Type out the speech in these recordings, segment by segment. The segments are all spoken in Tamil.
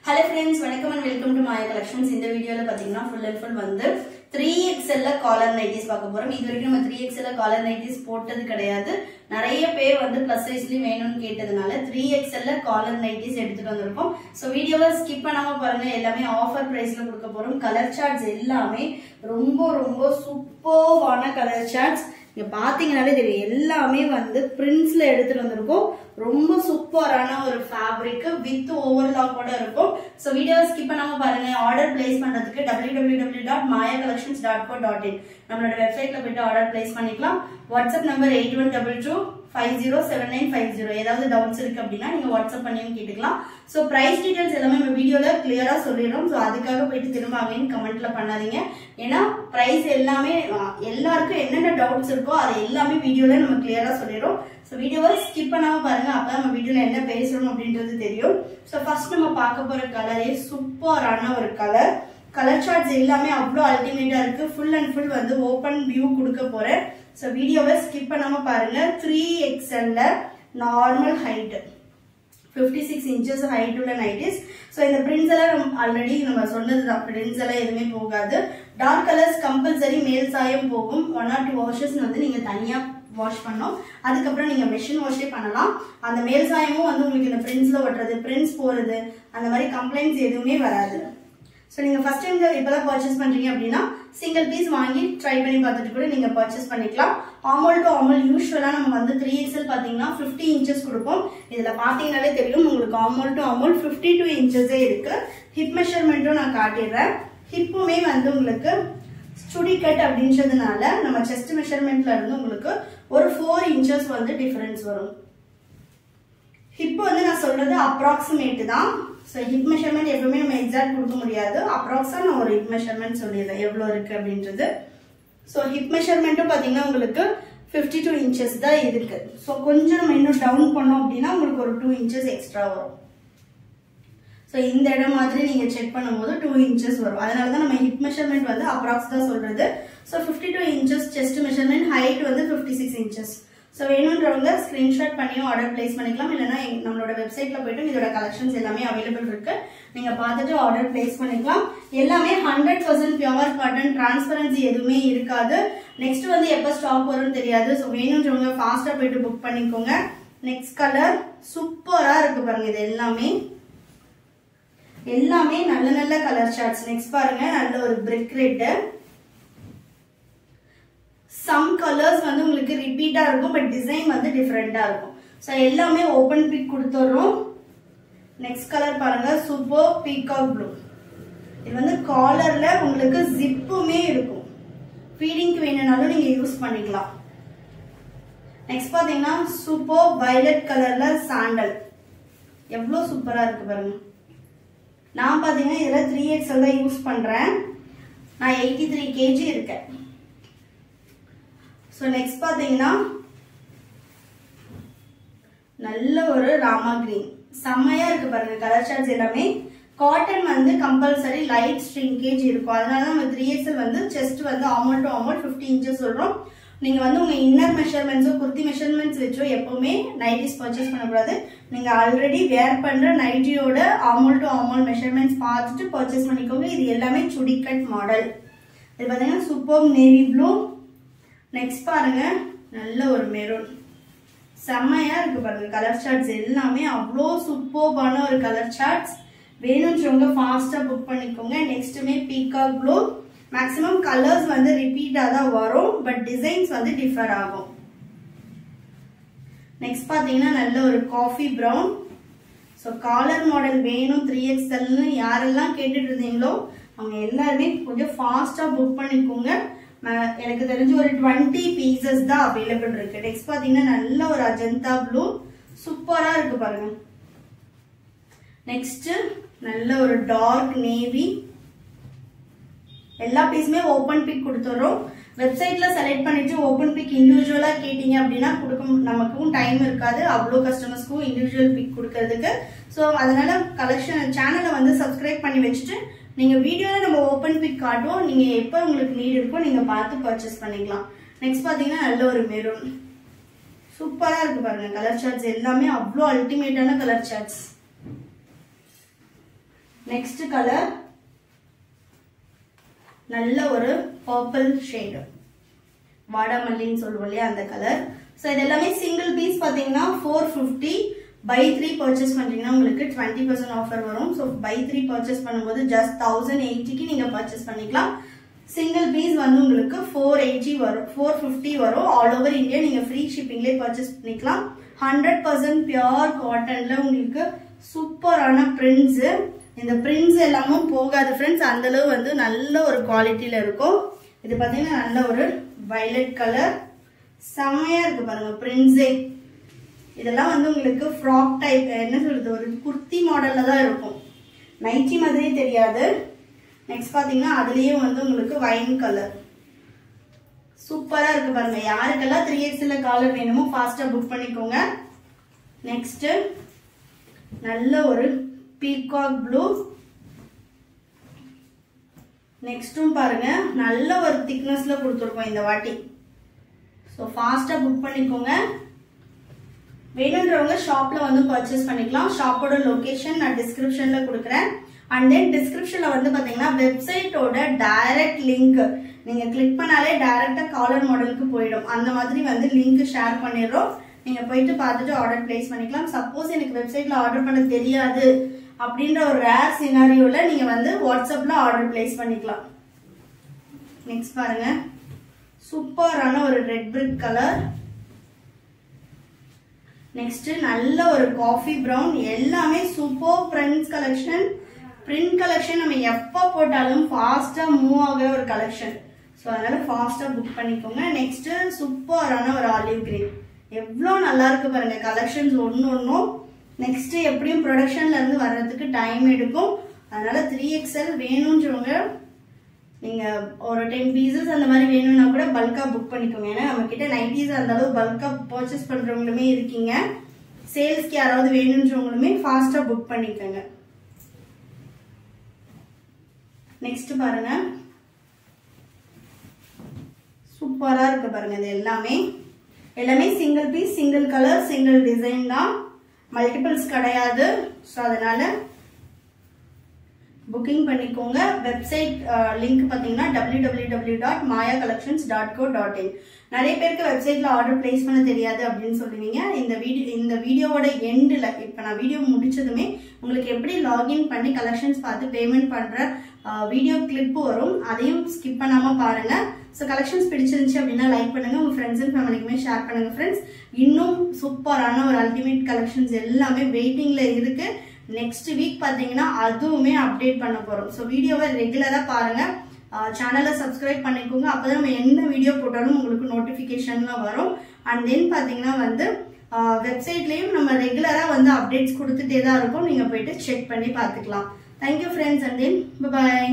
Hello friends, welcome and welcome to Maya Collections. In the video la pathina full and full vandu 3XL la collar nighties paaka porom. Idu varaikkum nama 3XL la collar nighties pottadu kedaiyadhu. Nariya pay vandu plus size li venum kettadanaala 3XL la collar nighties eduthu vandirukom. So video la skip பண்ணாம பாருங்க. எல்லாமே offer price la கொடுக்க போறோம். Color charts எல்லாமே ரொம்ப சூப்பரான color charts. இங்க பாத்தீங்கனாலே தெரியும் எல்லாமே வந்து பிரிண்ட்ஸ்ல எடுத்துட்டு வந்திருக்கோம். ரொம்ப சூப்பரான ஒரு ஃபேப்ரிக் வித் ஓவர்லாக் கூட இருக்கும். சோ வீடியோ ஸ்கிப் பண்ணாம பாருங்க. ஆர்டர் பிளேஸ் பண்றதுக்கு www.mayacollections.co.in நம்மளோட வெப்சைட்ல போய்ட்டு ஆர்டர் பிளேஸ் பண்ணிக்கலாம். WhatsApp number 8122507950. ஏதாவது டவுட்ஸ் இருக்கு அப்படினா நீங்க வாட்ஸ்அப் பண்ணியும் கேட்டுக்கலாம். சோ பிரைஸ் டீடைல்ஸ் எல்லாமே நம்ம வீடியோல கிளியரா சொல்லிரோம். சோ அதுக்காக போய்ட்டு திரும்ப அகைன் கமெண்ட்ல பண்ணாதீங்க. ஏனா பிரைஸ் எல்லாமே எல்லாருக்கும் என்னென்ன டவுட்ஸ் இருக்கோ அது எல்லாமே வீடியோல நம்ம கிளியரா சொல்லிரோம். சோ வீடியோவை ஸ்கிப் பண்ணாம பாருங்க. அப்பதான் நம்ம வீடியோல என்ன பேசுறோம் அப்படின்றது தெரியும். சோ ஃபர்ஸ்ட் நம்ம பார்க்க போற கலரே சூப்பரான ஒரு கலர். கலர் சார்ட்ஸ் எல்லாமே அவ்வளோ அல்டிமேட்டா இருக்கு. ஃபுல் அண்ட் ஃபுல் வந்து ஓபன் வியூ கொடுக்க போறேன். சோ வீடியோவை ஸ்கிப் பண்ணாம பாருங்க. 3XL ல நார்மல் ஹைட் 56 inches ஹைட் உள்ள நைட்டிஸ். சோ இந்த பிரிண்ட்ஸ் எல்லாம் ஆல்ரெடி நம்ம சொன்னதுதான். பிரிண்ட்ஸ் எல்லாம் எதுவுமே போகாது. டார்க் கலர்ஸ் கம்பல்சரி மேல் சாயம் போகும். 1 or 2 வாஷஸ் வந்து நீங்க தனியா வாஷ் பண்ணோம். அதுக்கப்புறம் நீங்க மெஷின் வாஷே பண்ணலாம். அந்த மேல் சாயமும் வந்து உங்களுக்கு இந்த பிரிண்ட்ஸ்ல ஒட்டுறது, பிரிண்ட்ஸ் போறது, அந்த மாதிரி கம்ப்ளைண்ட்ஸ் எதுவுமே வராது. சோ நீங்க ஃபர்ஸ்ட் டைம் இப்பதான் பர்ச்சேஸ் பண்றீங்க அப்படின்னா சிங்கிள் பீஸ் வாங்கி ட்ரை பண்ணி பார்த்துட்டு கூட நீங்க பர்ச்சேஸ் பண்ணிக்கலாம். ஆமல் டு ஆமல் யூஸ்வலா நம்ம வந்து 3XL பாத்தீங்கன்னா 50 inches கொடுப்போம். இதுல பாத்தீங்கன்னாலே தெரியும் உங்களுக்கு ஆமல் டு ஆமல் 52 inches இருக்கு. ஹிப் மெஷர்மெண்ட்டும் நான் காட்டிடுறேன். ஹிப்புமே வந்து உங்களுக்கு சுடி கட் அப்படின்றதுனால நம்ம செஸ்ட் மெஷர்மெண்ட்ல இருந்து உங்களுக்கு ஒரு 4 inches வந்து டிஃபரன்ஸ் வரும். ஹிப் வந்து நான் சொல்றது அப்ராக்சிமேட் தான். சோ ஹிப் மெஷர்மெண்ட் எப்பவுமே நம்ம எக்ஸாக்ட் கொடுக்க முடியாது. அப்ராக்ஸா நான் ஒரு ஹிப் மெஷர்மெண்ட் சொல்லிடுறேன் எவ்வளவு இருக்கு அப்படின்றது. சோ ஹிப் மெஷர்மெண்ட்டும் பாத்தீங்கன்னா உங்களுக்கு 52 inches தான் இருக்கு. சோ கொஞ்சம் நம்ம இன்னும் டவுன் பண்ணோம் அப்படின்னா உங்களுக்கு ஒரு 2 inches எக்ஸ்ட்ரா வரும். சோ இந்த இடம் மாதிரி நீங்க செக் பண்ணும்போது 2 inches வரும். அதனாலதான் நம்ம ஹிப் மெஷர்மெண்ட் வந்து அப்ராக்ஸ் தான் சொல்றது. So 52 inches chest measurement, height வந்து 56 inches. சோ வேணும்ன்றவங்க ஸ்கிரீன்ஷாட் பண்ணியும் ஆர்டர் பிளேஸ் பண்ணிக்கலாம். இல்லைன்னா நம்மளோட வெப்சைட்ல போயிட்டு இதோட கலெக்ஷன்ஸ் எல்லாமே அவைலபிள் இருக்கு. நீங்க பார்த்துட்டு ஆர்டர் பிளேஸ் பண்ணிக்கலாம். எல்லாமே 100% பியூர் காட்டன், டிரான்ஸ்பரன்சி எதுவுமே இருக்காது. நெக்ஸ்ட் வந்து எப்ப ஸ்டாக் வரும்னு தெரியாது. சோ வேணும்ன்றவங்க ஃபாஸ்டா போயிட்டு புக் பண்ணிக்கோங்க. நெக்ஸ்ட் கலர் சூப்பரா இருக்கு பாருங்க. இது எல்லாமே நல்ல கலர் சார்ட்ஸ். நெக்ஸ்ட் பாருங்க, நல்ல ஒரு பிரிக் ரெட். சம் கலர்ஸ் வந்து உங்களுக்கு ரிப்பீட்டா இருக்கும், பட் டிசைன் வந்து டிஃபரெண்டா இருக்கும். சோ எல்லாமே ஓபன் பிக் கொடுத்துறோம். நெக்ஸ்ட் கலர் பாருங்க, சூப்பர் பீகாக் ப்ளூ. இது வந்து காலர்ல உங்களுக்கு ஜிப்புமே இருக்கும். ஃபீடிங்க்கு வேணும்னாலும் நீங்க யூஸ் பண்ணிக்கலாம். நெக்ஸ்ட் பாத்தீங்கன்னா சூப்பர் வயலட் கலர்ல சாண்டல். எவ்வளவு சூப்பரா இருக்கு பாருங்க. நான் பாத்தீங்கன்னா இதுல 3XL தான் யூஸ் பண்றேன். நான் 83 kg இருக்கேன். சோ நெக்ஸ்ட் பாத்தீங்கன்னா நல்ல ஒரு ராமா கிரீன். செம்மையா இருக்கு பாருங்க. கலர் சார்ட்ஸ் எல்லாமே காட்டன் வந்து கம்பல்சரி லைட் ஸ்ட்ரிங்கேஜ் இருக்கும். அதனால நம்ம 3XL வந்து செஸ்ட் வந்து ஆமல் டு ஆமல் 50 inches சொல்றோம். நீங்க வந்து உங்க இன்னர் மெஷர்மெண்ட்ஸோ குர்த்தி மெஷர்மெண்ட்ஸ் வச்சோ எப்பவுமே நைட்டிஸ் பர்ச்சேஸ் பண்ணக்கூடாது. நீங்க ஆல்ரெடி வேர் பண்ற நைட்டியோட ஆமல் டு ஆமல் மெஷர்மெண்ட்ஸ் பார்த்துட்டு பர்ச்சேஸ் பண்ணிக்கோங்க. இது எல்லாமே சுடி கட் மாடல். இது பாத்தீங்கன்னா சூப்பர் நேவி ப்ளூ. நெக்ஸ்ட் பாருங்க, நல்ல ஒரு மெரூன். செம்மையா இருக்கு பாருங்க. கலர் சார்ட்ஸ் எல்லாமே அவ்வளோ சூப்பர்பான ஒரு கலர் சார்ட்ஸ். வேணும்ன்றவங்க ஃபாஸ்டா புக் பண்ணிக்கோங்க. நெக்ஸ்ட்டுமே பீகாக் ப்ளூ. மேக்ஸிமம் கலர்ஸ் வந்து ரிப்பீட்டா தான் வரும், பட் டிசைன்ஸ் வந்து டிஃபர் ஆகும். நெக்ஸ்ட் பாத்தீங்கன்னா நல்ல ஒரு coffee brown. So collar model வேணும் 3XLன்னு யாரெல்லாம் கேட்டுட்டு இருந்தீங்களோ அவங்க எல்லாருமே கொஞ்சம் ஃபாஸ்டா புக் பண்ணிக்கோங்க. எனக்கு தெரிஞ்சு ஒரு 20 pieces தான் அவைலபிள் இருக்கு. நெக்ஸ்ட் பாத்தீங்கன்னா நல்ல ஒரு அஜந்தா ப்ளூ. சூப்பரா இருக்கு பாருங்க. நெக்ஸ்ட் நல்ல ஒரு டார்க் நேவி. எல்லா பீஸுமே ஓபன் பிக் கொடுத்துறோம். வெப்சைட்ல செலக்ட் பண்ணிட்டு ஓபன் பிக் இண்டிவிஜுவலா கேட்டீங்க அப்படின்னா நமக்கும் டைம் இருக்காது அவ்வளோ கஸ்டமர்ஸ்க்கும் இண்டிவிஜுவல் பிக் கொடுக்கறதுக்கு. ஸோ அதனால கலெக்ஷன் சேனலை வந்து சப்ஸ்கிரைப் பண்ணி வச்சுட்டு நீங்க வீடியோல நம்ம ஓபன் பிக் காட்டுவோம். நீங்க எப்ப உங்களுக்கு நீட் இருக்கோ நீங்க பார்த்து பர்ச்சேஸ் பண்ணிக்கலாம். நெக்ஸ்ட் பாத்தீங்கன்னா நல்ல ஒரு மெரூன். சூப்பரா இருக்கு பாருங்க. கலர் சார்ட்ஸ் எல்லாமே அவ்வளோ அல்டிமேட்டான கலர் சார்ட்ஸ். நெக்ஸ்ட் கலர் நல்ல ஒரு பர்பிள் ஷேட், வாடாமல்லின்னு சொல்லுவோம் இல்லையா அந்த கலர். ஸோ இது எல்லாமே சிங்கிள் பீஸ் பார்த்தீங்கன்னா 450. பை 3 பர்ச்சேஸ் பண்றீங்கன்னா உங்களுக்கு 20% ஆஃபர் வரும். ஸோ பை 3 பர்ச்சேஸ் பண்ணும்போது ஜஸ்ட் 1080க்கு நீங்க பர்ச்சேஸ் பண்ணிக்கலாம். சிங்கிள் பீஸ் வந்து உங்களுக்கு 480 வரும், 450 வரும். ஆல் ஓவர் இந்தியா நீங்க ஃப்ரீ ஷிப்பிங்லேயே பர்ச்சேஸ் பண்ணிக்கலாம். 100% பியூர் காட்டன்ல உங்களுக்கு சூப்பரான பிரிண்ட்ஸ். இந்த பிரிண்ட்ஸ் எல்லாமும் போகாது ஃப்ரெண்ட்ஸ், அந்த அளவு வந்து நல்ல ஒரு குவாலிட்டியில இருக்கும். இது பாத்தீங்கன்னா நல்ல ஒரு வயலட் கலர், செமையா இருக்கு பாருங்க பிரிண்ட்ஸே. இதெல்லாம் வந்து உங்களுக்கு ஃப்ராக் டைப், என்ன சொல்றது, ஒரு குர்த்தி மாடல்ல தான் இருக்கும், நைட்டி மாதிரியே தெரியாது. நெக்ஸ்ட் பாத்தீங்கன்னா அதுலயே வந்து உங்களுக்கு வைன் கலர் சூப்பரா இருக்கு பாருங்க. யாருக்கெல்லாம் 3XL காலர் வேணுமோ ஃபாஸ்டா புக் பண்ணிக்கோங்க. நெக்ஸ்ட் நல்ல ஒரு பீகாக் ப்ளூ. நெக்ஸ்டும் பாருங்க நல்ல ஒரு திக்னஸ்ல கொடுத்துருக்கோம் இந்த வாட்டி. ஸோ ஃபாஸ்டா புக் பண்ணிக்கோங்க. வேணுன்றவங்க ஷாப்ல வந்து பர்ச்சேஸ் பண்ணிக்கலாம். ஷாப்போட லொகேஷன் நான் டிஸ்கிரிப்ஷன்ல கொடுக்குறேன். அண்ட் தென் டிஸ்கிரிப்ஷன்ல வந்து பாத்தீங்கன்னா வெப்சைட்டோட டைரக்ட் லிங்க் நீங்க கிளிக் பண்ணாலே டைரக்டா காலர் மாடலுக்கு போயிடும். அந்த மாதிரி வந்து லிங்க் ஷேர் பண்ணிடுறோம். நீங்க போயிட்டு பார்த்துட்டு ஆர்டர் பிளேஸ் பண்ணிக்கலாம். சப்போஸ் எனக்கு வெப்சைட்ல ஆர்டர் பண்ண தெரியாது அப்படின்ற ஒரு ரேர் சினாரியோல நீங்க வந்து வாட்ஸ்அப்ல ஆர்டர் பிளேஸ் பண்ணிக்கலாம். நெக்ஸ்ட் பாருங்க சூப்பரான ஒரு ரெட் பிரிக் கலர். நெக்ஸ்ட் நல்ல ஒரு காஃபி பிரவுன். எல்லாமே super prints collection. Print collection நம்ம எப்போ போட்டாலும் ஃபாஸ்டா மூவ் ஆகிற ஒரு கலெக்ஷன். ஸோ அதனால ஃபாஸ்டா புக் பண்ணிக்கோங்க. நெக்ஸ்ட் சூப்பரான ஒரு ஆலிவ் கிரீன். எவ்வளோ நல்லா இருக்கு பாருங்க கலெக்ஷன்ஸ் ஒன்னும். நெக்ஸ்ட் எப்படியும் ப்ரொடக்ஷன்ல இருந்து வர்றதுக்கு டைம் எடுக்கும். அதனால 3XL வேணும்ன்றவங்க நீங்க ஒரு 10 பீசஸ் அந்த மாதிரி வேணும்னா கூட பல்கா புக் பண்ணிக்கோங்க. ஏன்னா நம்ம கிட்ட நைட்டிஸ் அந்த அளவு பல்கா பர்ச்சேஸ் பண்றவங்களுமே இருக்கீங்க. சேல்ஸ்க்கு யாராவது வேணும்ன்றவங்களுமே ஃபாஸ்டா புக் பண்ணிக்கோங்க. நெக்ஸ்ட் பாருங்க சூப்பரா இருக்கு பாருங்க. இது எல்லாமே single piece, single colour, single design தான், மல்டிபிள்ஸ் கிடையாது. ஸோ அதனால புக்கிங் பண்ணிக்கோங்க. வெப்சைட் லிங்க் பார்த்தீங்கன்னா www.mayacollections.co.in. நிறைய பேருக்கு வெப்சைட்ல ஆர்டர் பிளேஸ் பண்ண தெரியாது அப்படின்னு சொல்லுவீங்க. இந்த வீடியோவோட எண்டில் இப்போ நான் வீடியோ முடிச்சதுமே உங்களுக்கு எப்படி லாகின் பண்ணி கலெக்ஷன்ஸ் பார்த்து பேமெண்ட் பண்ற வீடியோ கிளிப் வரும். அதையும் ஸ்கிப் பண்ணாம பாருங்க. ஸோ கலெக்ஷன்ஸ் பிடிச்சிருந்துச்சு அப்படின்னா லைக் பண்ணுங்க, உங்க ஃப்ரெண்ட்ஸ் அண்ட் ஃபேமிலிக்குமே ஷேர் பண்ணுங்க ஃப்ரெண்ட்ஸ். இன்னும் சூப்பரான ஒரு அல்டிமேட் கலெக்ஷன்ஸ் எல்லாமே வெயிட்டிங்ல இருக்கு. நெக்ஸ்ட் வீக் பாத்தீங்கன்னா அதுவுமே அப்டேட் பண்ண போறோம். ஸோ வீடியோவை ரெகுலரா பாருங்க, சேனலை சப்ஸ்கிரைப் பண்ணிக்கோங்க. அப்பதான் நம்ம என்ன வீடியோ போட்டாலும் உங்களுக்கு நோட்டிபிகேஷன்ல வரும். அண்ட் தென் பாத்தீங்கன்னா வந்து வெப்சைட்லயும் நம்ம ரெகுலரா வந்து அப்டேட்ஸ் கொடுத்துட்டே தான் இருக்கும். நீங்க போயிட்டு செக் பண்ணி பார்த்துக்கலாம். Thank you friends and then bye.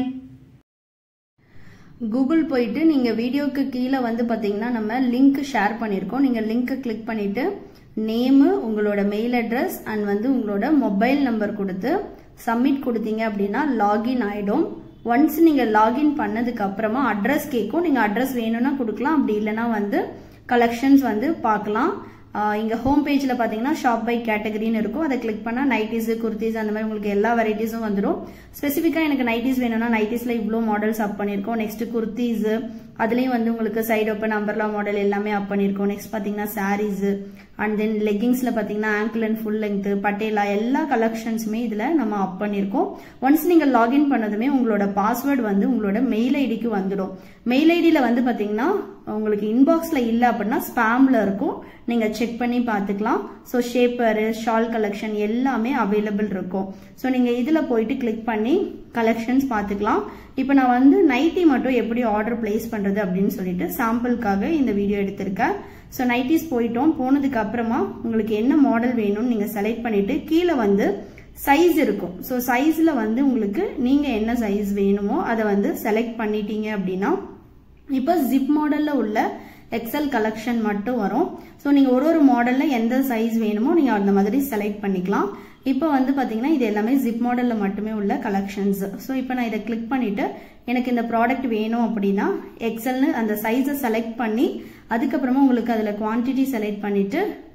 Google போயிட்டு நீங்க வீடியோக்கு கீழே வந்து பாத்தீங்கன்னா நம்ம லிங்க் ஷேர் பண்ணிருக்கோம். நீங்க லிங்க் கிளிக் பண்ணிட்டு நேமு, உங்களோட மெயில் அட்ரஸ் அண்ட் வந்து உங்களோட மொபைல் நம்பர் கொடுத்து சப்மிட் கொடுத்தீங்க அப்படின்னா லாகின் ஆயிடும். ஒன்ஸ் நீங்க லாகின் பண்ணதுக்கு அப்புறமா அட்ரஸ் கேட்கும். நீங்க அட்ரஸ் வேணும்னா கொடுக்கலாம், அப்படி இல்லைன்னா வந்து கலெக்ஷன்ஸ் வந்து பார்க்கலாம். இங்க ஹோம் பேஜ்ல பாத்தீங்கன்னா ஷாப் பை கேட்டகரின்னு இருக்கும். அதை கிளிக் பண்ணா நைட்டிஸ், குர்த்திஸ் அந்த மாதிரி உங்களுக்கு எல்லா வெரைட்டிஸும் வந்துடும். ஸ்பெசிஃபிக்கா எனக்கு நைட்டிஸ் வேணும்னா நைட்டிஸ்ல இவ்வளோ மாடல்ஸ் அப் பண்ணிருக்கோம். நெக்ஸ்ட் குர்த்திஸ், அதுலயும் வந்து உங்களுக்கு சைடு ஓப்பன் அம்பர்லா மாடல் எல்லாமே அப் பண்ணிருக்கோம். நெக்ஸ்ட் பாத்தீங்கன்னா சாரீஸ் அண்ட் தென் லெகிங்ஸ்ல பாத்தீங்கன்னா ankle and full length, Patiala எல்லா கலெக்ஷன்ஸுமே இதுல நம்ம அப் பண்ணிருக்கோம். ஒன்ஸ் நீங்க லாகின் பண்ணதுமே உங்களோட பாஸ்வேர்டு வந்து உங்களோட மெயில் ஐடிக்கு வந்துடும். மெயில் ஐடியில வந்து பாத்தீங்கன்னா உங்களுக்கு இன்பாக்ஸ்ல இல்ல அப்படின்னா ஸ்பாம்ல இருக்கும். நீங்க செக் பண்ணி பாத்துக்கலாம். ஸோ ஷேப்பர், ஷால் கலெக்ஷன் எல்லாமே அவைலபிள் இருக்கும். ஸோ நீங்க இதுல போயிட்டு கிளிக் பண்ணி கலெக்ஷன்ஸ் பாத்துக்கலாம். இப்போ நான் வந்து நைட்டி மட்டும் எப்படி ஆர்டர் பிளேஸ் பண்றது அப்படின்னு சொல்லிட்டு சாம்பிளுக்காக இந்த வீடியோ எடுத்திருக்கேன். ஸோ நைட்டிஸ் போனதுக்கு அப்புறமா உங்களுக்கு என்ன மாடல் வேணும்னு நீங்க செலக்ட் பண்ணிட்டு கீழே வந்து சைஸ் இருக்கும். ஸோ சைஸ்ல வந்து உங்களுக்கு நீங்க என்ன சைஸ் வேணுமோ அதை வந்து செலக்ட் பண்ணிட்டீங்க அப்படின்னா இப்போ ஜிப் மாடல்ல உள்ள எக்ஸல் கலெக்ஷன் மட்டும் வரும். ஸோ நீங்க ஒரு மாடல்ல எந்த சைஸ் வேணுமோ நீங்க அந்த மாதிரி செலக்ட் பண்ணிக்கலாம். இப்போ வந்து பாத்தீங்கன்னா இது எல்லாமே ஜிப் மாடல்ல மட்டுமே உள்ள கலெக்ஷன்ஸ். ஸோ இப்போ நான் இதை கிளிக் பண்ணிட்டு எனக்கு இந்த ப்ராடக்ட் வேணும் அப்படின்னா எக்ஸல்னு அந்த சைஸை செலக்ட் பண்ணி அதுக்கப்புறமா உங்களுக்கு அதுல குவான்டிட்டி செலக்ட் பண்ணிட்டு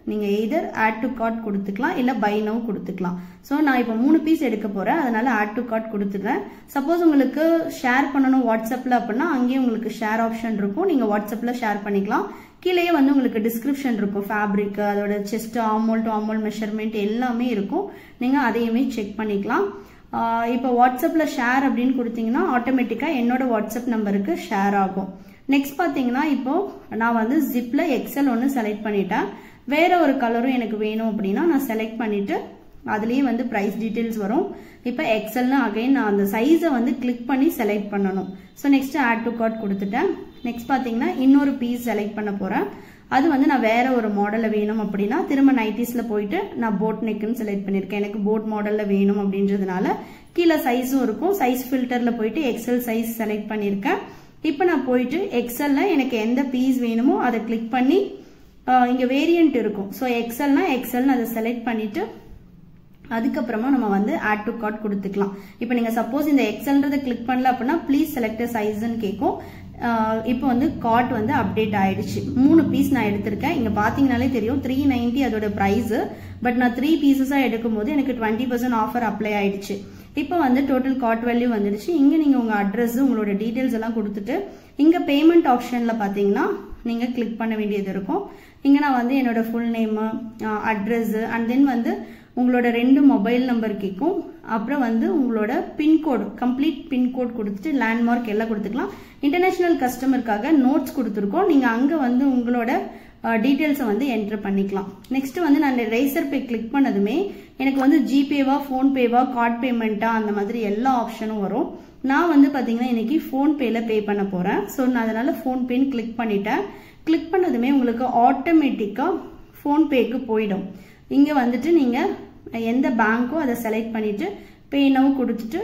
நீங்கள் எய்தர் ஆட் டு கார்ட் கொடுத்துக்கலாம் இல்லை பை நவ் கொடுத்துக்கலாம். ஸோ நான் இப்போ 3 பீஸ் எடுக்க போகிறேன், அதனால ஆட் டு கார்ட் கொடுத்துக்கிறேன். சப்போஸ் உங்களுக்கு ஷேர் பண்ணணும் வாட்ஸ்அப்பில் அப்படின்னா அங்கேயே உங்களுக்கு ஷேர் ஆப்ஷன் இருக்கும், நீங்கள் வாட்ஸ்அப்பில் ஷேர் பண்ணிக்கலாம். கீழே வந்து உங்களுக்கு டிஸ்கிரிப்ஷன் இருக்கும், ஃபேப்ரிக், அதோட chest, armhole to armhole measurement எல்லாமே இருக்கும், நீங்கள் அதையுமே செக் பண்ணிக்கலாம். இப்போ வாட்ஸ்அப்பில் ஷேர் அப்படின்னு கொடுத்தீங்கன்னா ஆட்டோமேட்டிக்காக என்னோட வாட்ஸ்அப் நம்பருக்கு ஷேர் ஆகும். நெக்ஸ்ட் பார்த்தீங்கன்னா இப்போ நான் வந்து ஜிப்ல எக்ஸல் ஒன்று செலக்ட் பண்ணிட்டேன். வேற ஒரு கலரும் எனக்கு வேணும் அப்படின்னா நான் செலக்ட் பண்ணிட்டு அதுலேயே வந்து ப்ரைஸ் டீட்டெயில்ஸ் வரும். இப்போ எக்ஸல்னு அகைன் நான் அந்த சைஸை வந்து கிளிக் பண்ணி செலக்ட் பண்ணணும். So next add to cart கொடுத்துட்டேன். நெக்ஸ்ட் பார்த்தீங்கன்னா இன்னொரு பீஸ் செலக்ட் பண்ண போகிறேன். அது வந்து நான் வேற ஒரு மாடலில் வேணும் அப்படின்னா திரும்ப நைட்டிஸில் போயிட்டு நான் போட் நெக்குன்னு செலக்ட் பண்ணியிருக்கேன். எனக்கு போட் மாடலில் வேணும் அப்படின்றதுனால கீழே சைஸும் இருக்கும். சைஸ் ஃபில்டரில் போயிட்டு எக்ஸல் சைஸ் செலக்ட் பண்ணியிருக்கேன். இப்போ நான் போயிட்டு எக்ஸல்ல எனக்கு எந்த பீஸ் வேணுமோ அதை கிளிக் பண்ணி இங்கே வேரியன்ட் இருக்கும். ஸோ எக்ஸல்னா எக்ஸல்னு அதை செலக்ட் பண்ணிட்டு அதுக்கப்புறமா நம்ம வந்து ஆட் டு கார்ட் கொடுத்துக்கலாம். இப்போ நீங்கள் சப்போஸ் இந்த எக்ஸல்ன்றதை கிளிக் பண்ணல அப்படின்னா ப்ளீஸ் செலக்ட் சைஸ்ன்னு கேட்கும். இப்போ வந்து கார்ட் வந்து அப்டேட் ஆயிடுச்சு. 3 பீஸ் நான் எடுத்திருக்கேன். இங்கே பார்த்தீங்கனாலே தெரியும் 390 அதோட ப்ரைஸ். பட் நான் 3 பீசஸாக எடுக்கும் போது எனக்கு 20% ஆஃபர் அப்ளை ஆயிடுச்சு. இப்போ வந்து டோட்டல் கார்ட் வேல்யூ வந்துடுச்சு. இங்கே நீங்கள் உங்கள் அட்ரஸ், உங்களோட டீட்டெயில்ஸ் எல்லாம் கொடுத்துட்டு இங்கே பேமெண்ட் ஆப்ஷனில் பார்த்தீங்கன்னா நீங்கள் கிளிக் பண்ண வேண்டியது இருக்கும். இங்கே நான் வந்து என்னோட full name, address and then வந்து உங்களோட 2 மொபைல் நம்பர் கேட்கும். அப்புறம் வந்து உங்களோட பின்கோடு, கம்ப்ளீட் பின்கோட் கொடுத்துட்டு லேண்ட்மார்க் எல்லாம் கொடுத்துக்கலாம். இன்டர்நேஷனல் கஸ்டமருக்காக நோட்ஸ் கொடுத்துருக்கோம், நீங்கள் அங்கே வந்து உங்களோட டீட்டெயில்ஸை வந்து என்டர் பண்ணிக்கலாம். நெக்ஸ்ட் வந்து நான் ரேசர் பே கிளிக் பண்ணதுமே எனக்கு வந்து ஜிபேவா, ஃபோன்பேவா, கார்ட் பேமெண்ட்டா அந்த மாதிரி எல்லா ஆப்ஷனும் வரும். நான் வந்து பார்த்தீங்கன்னா இன்னைக்கு ஃபோன்பேல பே பண்ண போகிறேன். ஸோ நான் அதனால ஃபோன்பேன்னு கிளிக் பண்ணிட்டேன். கிளிக் பண்ணதுமே உங்களுக்கு ஆட்டோமேட்டிக்காக ஃபோன்பேக்கு போயிடும். இங்கே வந்துட்டு நீங்கள் எந்த பேங்க்கோ அதை செலக்ட் பண்ணிட்டு பே நவ் கொடுத்துட்டு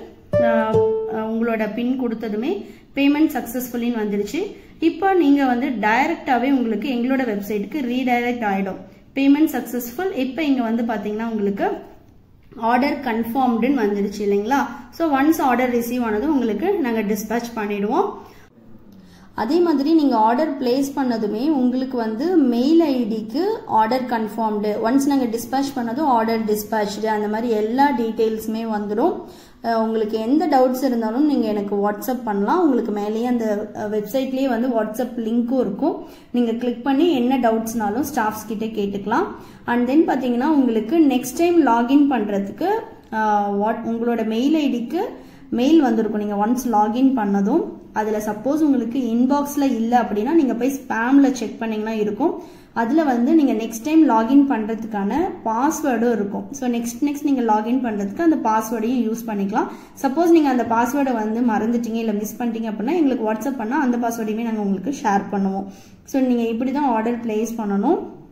உங்களோட பின் கொடுத்ததுமே பேமெண்ட் சக்ஸஸ்ஃபுல்லின்னு வந்துடுச்சு. இப்போ நீங்கள் வந்து டைரக்டாகவே உங்களுக்கு எங்களோட வெப்சைட்டுக்கு ரீடைரக்ட் ஆகிடும். Payment successful. இப்போ இங்கே வந்து பார்த்தீங்கன்னா உங்களுக்கு ஆர்டர் கன்ஃபார்ம்டுன்னு வந்துடுச்சு இல்லைங்களா? ஸோ ஒன்ஸ் ஆர்டர் ரிசீவ் ஆனதும் உங்களுக்கு நாங்கள் டிஸ்பேச் பண்ணிடுவோம். அதே மாதிரி நீங்கள் ஆர்டர் பிளேஸ் பண்ணதுமே உங்களுக்கு வந்து மெயில் ஐடிக்கு ஆர்டர் கன்ஃபார்ம்டு, ஒன்ஸ் நாங்கள் டிஸ்பேச் பண்ணதும் ஆர்டர் டிஸ்பேச்டு, அந்த மாதிரி எல்லா டீட்டெயில்ஸுமே வந்துடும். உங்களுக்கு எந்த டவுட்ஸ் இருந்தாலும் நீங்கள் எனக்கு வாட்ஸ்அப் பண்ணலாம். உங்களுக்கு மேலேயே அந்த வெப்சைட்லேயே வந்து வாட்ஸ்அப் லிங்க்கும் இருக்கும். நீங்கள் கிளிக் பண்ணி என்ன டவுட்ஸ்னாலும் ஸ்டாஃப்ஸ் கிட்டே கேட்டுக்கலாம். அண்ட் தென் பார்த்தீங்கன்னா உங்களுக்கு நெக்ஸ்ட் டைம் லாகின் பண்ணுறதுக்கு உங்களோட மெயில் ஐடிக்கு மெயில் வந்திருக்கும். நீங்கள் ஒன்ஸ் லாகின் பண்ணதும் அதில் சப்போஸ் உங்களுக்கு இன்பாக்ஸில் இல்லை அப்படின்னா நீங்கள் போய் ஸ்பேமில் செக் பண்ணிங்கன்னா இருக்கும். அதில் வந்து நீங்கள் நெக்ஸ்ட் டைம் லாகின் பண்ணுறதுக்கான பாஸ்வேர்டும் இருக்கும். ஸோ நெக்ஸ்ட் நீங்கள் லாகின் பண்ணுறதுக்கு அந்த பாஸ்வேர்டையும் யூஸ் பண்ணிக்கலாம். சப்போஸ் நீங்கள் அந்த பாஸ்வேர்டை வந்து மறந்துட்டீங்க இல்லை மிஸ் பண்ணிட்டீங்க அப்படின்னா எங்களுக்கு வாட்ஸ்அப் பண்ணால் அந்த பாஸ்வேர்டையுமே நாங்கள் உங்களுக்கு ஷேர் பண்ணுவோம். ஸோ நீங்கள் இப்படி தான் ஆர்டர் பிளேஸ் பண்ணணும்.